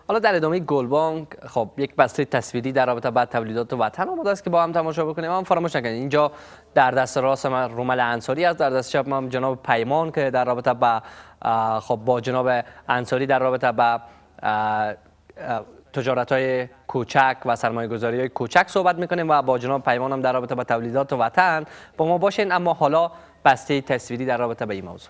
حالا در ادامه گلبانک خب یک بسته تصویری در رابطه با تولیدات وطن آماده است که با هم تماشا بکنیم. اما فراموش نکنید اینجا در دست راست من رومل انصاری است، در دست چپ من جناب پیمان که در رابطه با خب با جناب انصاری در رابطه با تجارت‌های کوچک و سرمایه‌گذاری‌های کوچک صحبت می‌کنیم و با جناب پیمان هم در رابطه با تولیدات وطن با ما باشین. اما حالا بسته تصویری در رابطه با این موضوع.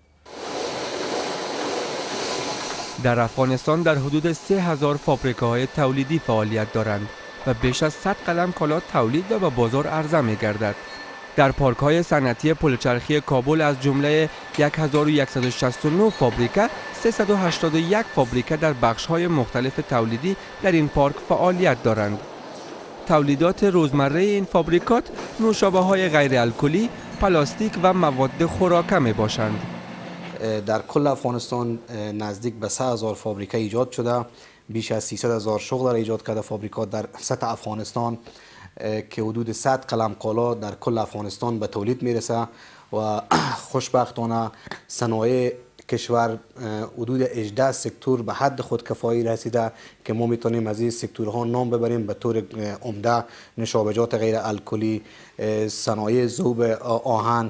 در افغانستان در حدود 3000 فابریکه‌های تولیدی فعالیت دارند و بیش از 100 قلم کالا تولید و به بازار عرضه می‌گردد. در پارک‌های صنعتی پلچرخی کابل از جمله 1169 فابریکه 381 فابریکه در بخش‌های مختلف تولیدی در این پارک فعالیت دارند. تولیدات روزمره این فابریکات نوشابه‌های غیر الکلی، پلاستیک و مواد خوراکه می‌باشند. در کل افغانستان نزدیک به 3000 فابریکه ایجاد شده، بیش از 300,000 شغل را ایجاد کرده فابریکات در سطح افغانستان که حدود 100 قلم کالا در کل افغانستان به تولید میرسه و خوشبختانه صنایع کشور حدود 18 سکتور به حد خودکفایی رسیده که ما میتونیم از این سکتورها نام ببریم به طور عمده: نوشابه‌جات غیر الکلی، صنایع ذوب آهن،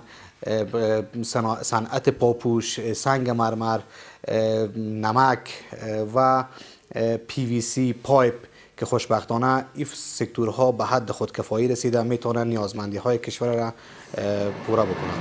صنعت پاپوش، سنگ مرمر، نمک و PVC پایپ که خوشبختانه این سکتورها به حد خودکفایی رسیده، میتونن نیازمندی های کشور را پورا بکنند.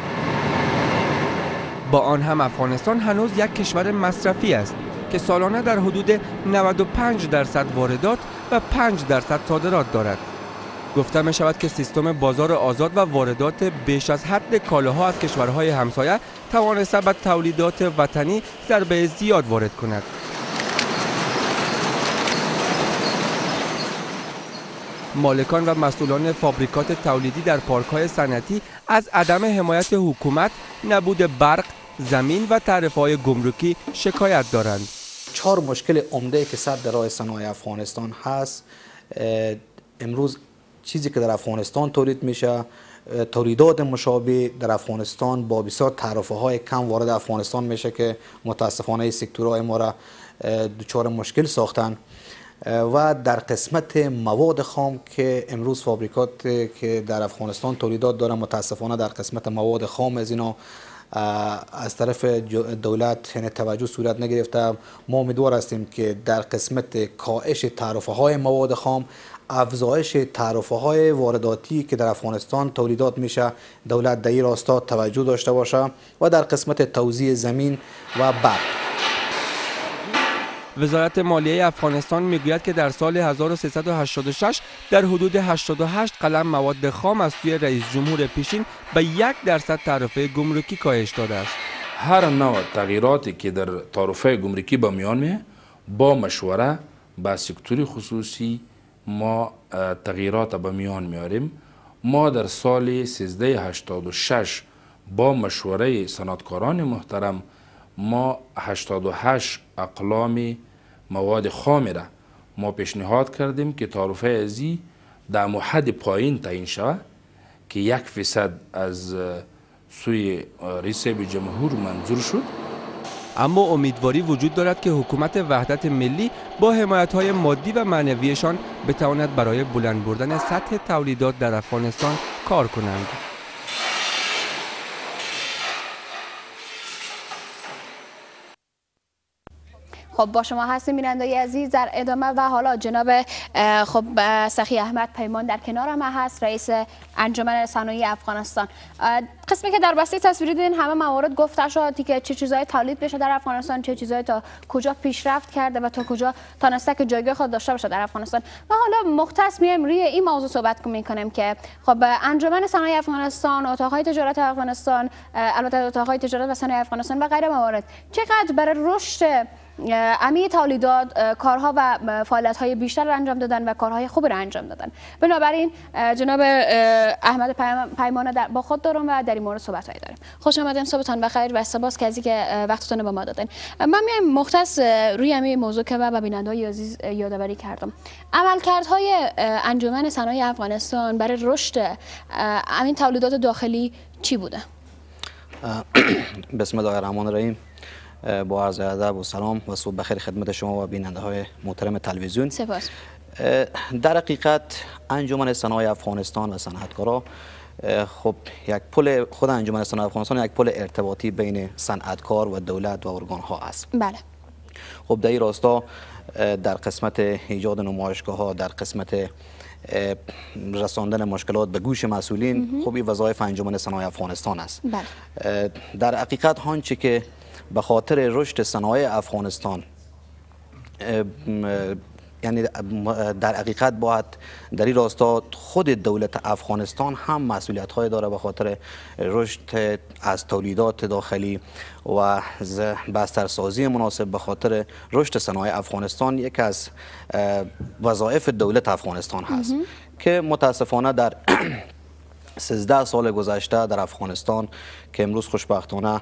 با آن هم افغانستان هنوز یک کشور مصرفی است که سالانه در حدود 95% واردات و 5% صادرات دارد. گفته می شود که سیستم بازار آزاد و واردات بیش از حد کالاها از کشورهای همسایه توانسته به تولیدات وطنی ضربه زیاد وارد کند. مالکان و مسئولان فابریکات تولیدی در پارک‌های صنعتی از عدم حمایت حکومت، نبود برق، زمین و تعرفه‌های گمرکی شکایت دارند. 4 مشکل عمده که سر در راه صنایع افغانستان هست. امروز چیزی که در افغانستان تولید میشه، تولیدات مشابه در افغانستان با بسیار تعرفه‌های کم وارد افغانستان میشه که متاسفانه این سکتورهای ما را دچار مشکل ساختن. و در قسمت مواد خام که امروز فابریکات که در افغانستان تولیدات دارن متاسفانه در قسمت مواد خام از اینا از طرف دولت یعنی توجه صورت نگرفته. ما امیدوار هستیم که در قسمت کاهش تعرفه های مواد خام، افزایش تعرفه های وارداتی که در افغانستان تولیدات میشه، دولت در این راستا توجه داشته باشه و در قسمت توزیع زمین و برق. وزارت مالیه افغانستان میگوید که در سال 1386 در حدود 88 قلم مواد خام از سوی رئیس جمهور پیشین به 1% تعرفه گمرکی کاهش داده است. هر نوع تغییراتی که در تعرفه گمرکی به میان میاد با مشوره با سکتور خصوصی ما تغییرات به میان میاریم. ما در سال 1386 با مشوره صنعتکاران محترم ما 88 اقلام مواد خام را ما پیشنهاد کردیم که تعرفه ازی در حد پایین تعیین شود که 1% از سوی رئیس جمهور منظور شد. اما امیدواری وجود دارد که حکومت وحدت ملی با حمایت‌های مادی و معنویشان بتواند برای بلند بردن سطح تولیدات در افغانستان کار کنند. خب با شما هستیم بینندگان عزیز در ادامه و حالا جناب خب سخی احمد پیمان در کنارم هست، رئیس انجمن صنایع افغانستان. قسمی که در بسته تصویری دیدین همه موارد گفته شد که چه چیزهای تولید بشه در افغانستان، چه چیزهای تا کجا پیشرفت کرده و تا کجا تانسته که جایگاه خود داشته باشه در افغانستان. و حالا مختص میایم روی این موضوع صحبت میکنیم که خب انجمن صنایع افغانستان، اتاقهای تجارت افغانستان، البته اتاقهای تجارت و صنایع افغانستان و غیره موارد چقدر برای رشد امی تولیدات کارها و فعالیت‌های بیشتر را انجام دادن و کارهای خوبی را انجام دادن. بنابراین جناب احمد پیمان با خود دارم و در این مورد صحبت‌هایی داریم. خوش آمدین، صبحتان بخیر و سپاس که از اینکه وقتتون با ما دادین. من میام مختص روی همین موضوع که با بیننده‌های عزیز یادآوری کردم. عملکردهای انجمن صنایع افغانستان برای رشد همین تولیدات داخلی چی بوده؟ بسم الله الرحمن الرحیم. با عرض ادب و سلام و صبح بخیر خدمت شما و بیننده های محترم تلویزیون. سپاس. در حقیقت انجمن صنایع افغانستان و صنعتکارا خب یک پل، خود انجمن صنایع افغانستان یک پل ارتباطی بین صنعتکار و دولت و ارگان ها است. بله. خب در این راستا در قسمت ایجاد نمایشگاه ها، در قسمت رساندن مشکلات به گوش مسئولین، خب این وظایف انجمن صنایع افغانستان است. بله. در حقیقت آنچه که به خاطر رشد صنایع افغانستان یعنی در حقیقت باید در این راستا خود دولت افغانستان هم مسئولیت های داره به خاطر رشد از تولیدات داخلی و بسترسازی مناسب. به خاطر رشد صنایع افغانستان یک از وظایف دولت افغانستان هست که متاسفانه در 13 سال گذشته در افغانستان که امروز خوشبختانه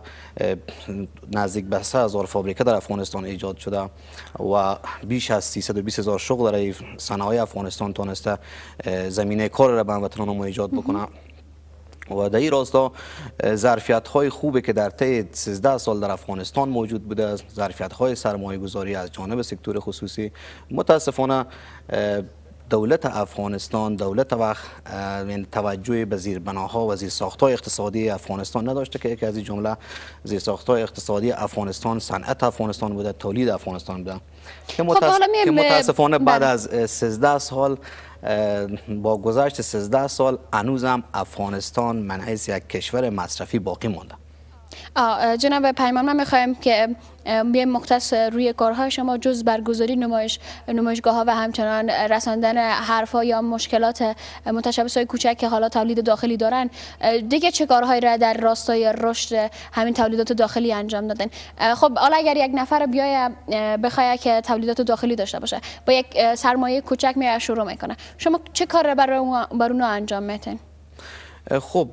نزدیک به 3000 فابریکه در افغانستان ایجاد شده و بیش از 320,000 شغل در صنایع افغانستان تونسته زمینه کار را به هموطنان ما ایجاد بکنه. و در این راستا ظرفیت های خوبی که در طی 13 سال در افغانستان موجود بوده، ظرفیت های سرمایه گذاری از جانب سکتور خصوصی، متاسفانه دولت افغانستان دولت وقت توجه به زیربناها و زیرساخت‌های اقتصادی افغانستان نداشته که یکی از این جمله زیرساخت‌های اقتصادی افغانستان صنعت افغانستان بوده، تولید افغانستان بوده که متاسفانه بعد از 13 سال با گذشت 13 سال هنوزم افغانستان من حیث یک کشور مصرفی باقی مانده. جناب پیمان، من میخوایم که بیایم مختص روی کارهای شما جز برگزاری نمایشگاه ها و همچنان رساندن حرفا یا مشکلات متشبث کوچک که حالا تولید داخلی دارن، دیگه چه کارهایی را در راستای رشد همین تولیدات داخلی انجام دادن؟ خب حالا اگر یک نفر بیای بخواد که تولیدات داخلی داشته باشه، با یک سرمایه کوچک میاد شروع میکنه، شما چه کار را بر اونها انجام میدین؟ خب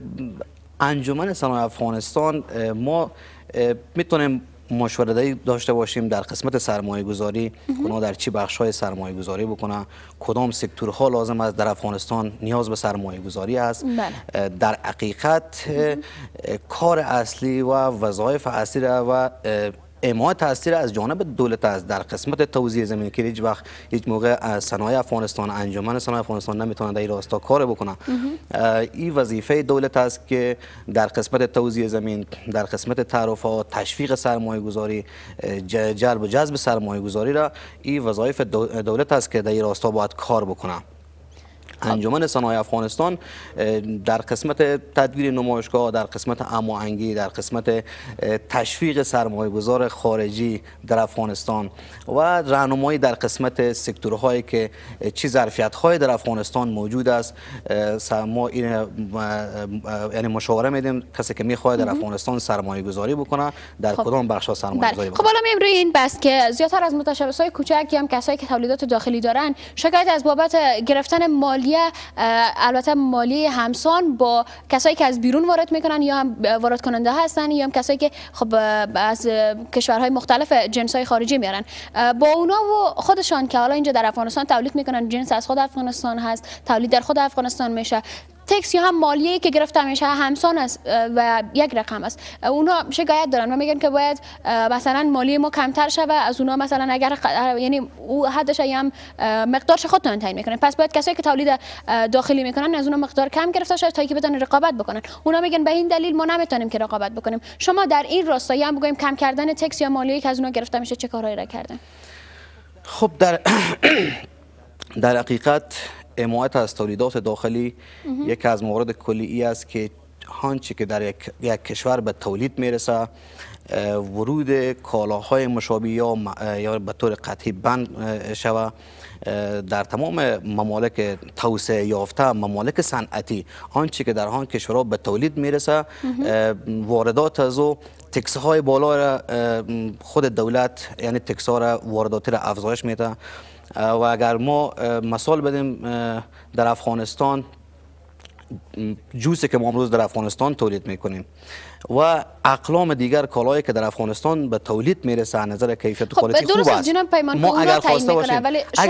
انجمن صنایع افغانستان ما میتونیم مشوره‌ای داشته باشیم در قسمت سرمایه گذاری، اونا در چی بخش های سرمایه گذاری بکنن، کدام سکتورها لازم است در افغانستان نیاز به سرمایه گذاری است. در حقیقت کار اصلی و وظایف اصلی و اعمال تاثیر از جانب دولت است در قسمت توزیع زمین که هیچ وقت هیچ موقع صنایع افغانستان، انجمن صنایع افغانستان نمیتونه در این راستا کار بکنه. این وظیفه دولت است که در قسمت توزیع زمین، در قسمت تعرفات، تشویق سرمایه گذاری، جلب و جذب سرمایه گذاری را این وظایف دولت است که در این راستا باید کار بکنه. انجمن صنایع افغانستان در قسمت تدویر نمایشگاه، در قسمت هماهنگی، در قسمت تشویق سرمایه گذار خارجی در افغانستان و راهنمایی در قسمت سکتورهایی که چه ظرفیت‌های در افغانستان موجود است، ما این یعنی مشاوره میدیم کسی که میخواد در افغانستان سرمایه گذاری بکنه در کدام بخش‌ها سرمایه گذاری بکنه. خب حالا میایم روی این بس که زیادتر از متشبثای کوچک یا هم کسایی که تولیدات داخلی دارن شکایت از بابت گرفتن مالیه، البته مالیه همسان با کسایی که از بیرون وارد میکنن یا هم وارد کننده هستن یا هم کسایی که خب از کشورهای مختلف جنسای خارجی میارن، با اونا و خودشان که حالا اینجا در افغانستان تولید میکنن، جنس از خود افغانستان هست، تولید در خود افغانستان میشه، تکس یا هم مالیه که گرفته میشه همسان است و یک رقم است، اونا شکایت دارن و میگن که باید مثلا مالیه ما کمتر شوه از اونا، مثلا اگر یعنی او حدش هم مقدارش خودتون تعیین میکنن، پس باید کسایی که تولید داخلی میکنن از اونا مقدار کم گرفته شه تا اینکه بتونن رقابت بکنن. اونا میگن به این دلیل ما نمیتونیم که رقابت بکنیم. شما در این راستا هم بگویم کم کردن تکس یا مالیه که از اونا گرفته میشه چه کارهایی را کردن؟ خب در حقیقت حمایت از تولیدات داخلی یکی از موارد کلی است که آنچه که در یک کشور به تولید میرسه، ورود کالاهای مشابه یا به طور قطعی بند شوه در تمام ممالک توسعه یافته، ممالک صنعتی، آنچه که در آن کشورها به تولید میرسه واردات از او تکس های بالا را خود دولت یعنی تکس ها را وارداتی را افزایش میده. و اگر ما مثال بدیم در افغانستان جوسی که ما امروز در افغانستان تولید میکنیم و اقلام دیگر کالایی که در افغانستان به تولید میرسه از نظر کیفیت و کوالیتی خوب است. ما اگر خواسته باشیم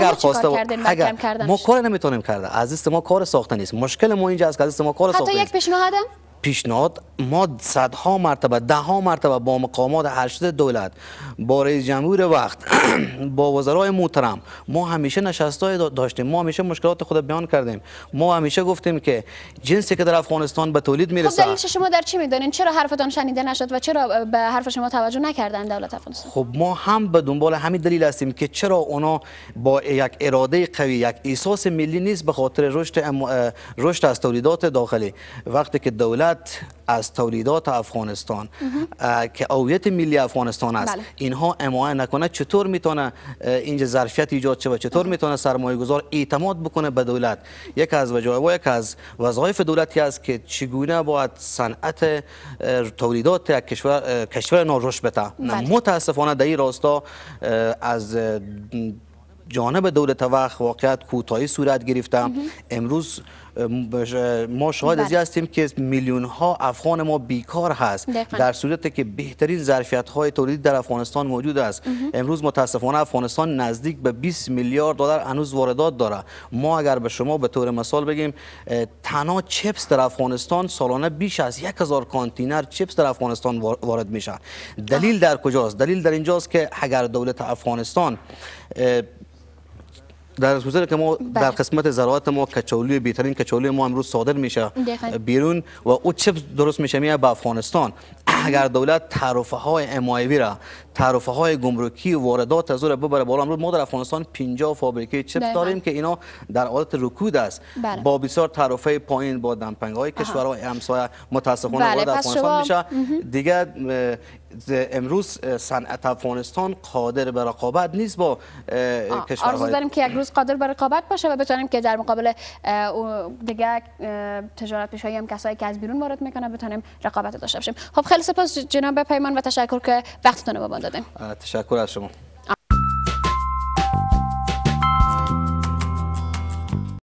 ما کار نمیتونیم کرده، عزیز ما کار ساخته نیست. مشکل ما اینجا است که عزیز ما کار ساخته نیست. حتی یک پیشنهاد ما صدها مرتبه دهها مرتبه با مقامات ارشد دولت، با رئیس جمهور وقت، با وزرای محترم ما همیشه نشستای داشتیم، ما همیشه مشکلات خود بیان کردیم، ما همیشه گفتیم که جنسی که در افغانستان به تولید خب میرسه. دلیلش شما در چی میدانین؟ چرا حرفتان شنیده نشد و چرا به حرف شما توجه نکردن دولت افغانستان؟ خب ما هم به دنبال همین دلیل هستیم که چرا اونا با یک اراده قوی، یک احساس ملی نیست به خاطر رشد از تولیدات داخلی. وقتی که دولت از تولیدات افغانستان که هویت ملی افغانستان است اینها حمایت نکنه، چطور میتونه اینجا ظرفیت ایجاد شه و چطور میتونه سرمایه گذار اعتماد بکنه به دولت؟ یک از وظایف دولتی است که چگونه باید صنعت تولیدات یک کشور نو رشد بده. متاسفانه در این راستا از جانب دولت وقت واقعیت کوتاهی صورت گرفته. امروز ما شاهد ازی هستیم که میلیون ها افغان ما بیکار هست در صورتی که بهترین ظرفیت های تولیدی در افغانستان موجود است. امروز متاسفانه افغانستان نزدیک به 20 میلیارد دلار هنوز واردات داره. ما اگر به شما به طور مثال بگیم تنها چپس در افغانستان سالانه بیش از 1000 کانتینر چپس در افغانستان وارد میشه. دلیل در کجاست؟ دلیل در اینجاست که اگر دولت افغانستان در صورتی که ما در قسمت زراعت ما کچولی بهترین کچولی ما امروز صادر میشه بیرون و او چپس درست میشه میاد به افغانستان، اگر دولت تعرفه های حمایوی را، تعرفه های گمرکی و واردات از او را ببره بالا، امروز ما در افغانستان 50 فابریکه چپس داریم که اینا در حالت رکود است با بسیار تعرفه پایین، با دمپنگ های کشورهای همسایه متاسفانه وارد افغانستان میشه. دیگه امروز صنعت افغانستان قادر به رقابت نیست با کشورهای. آرزو داریم که یک روز قادر به رقابت باشه و بتونیم که در مقابل دیگه تجارت پیشایی هم کسایی که از بیرون وارد میکنه بتونیم رقابت داشته باشیم. خب خیلی سپاس جناب پیمان و تشکر که وقتتون رو به ما دادین. تشکر از شما.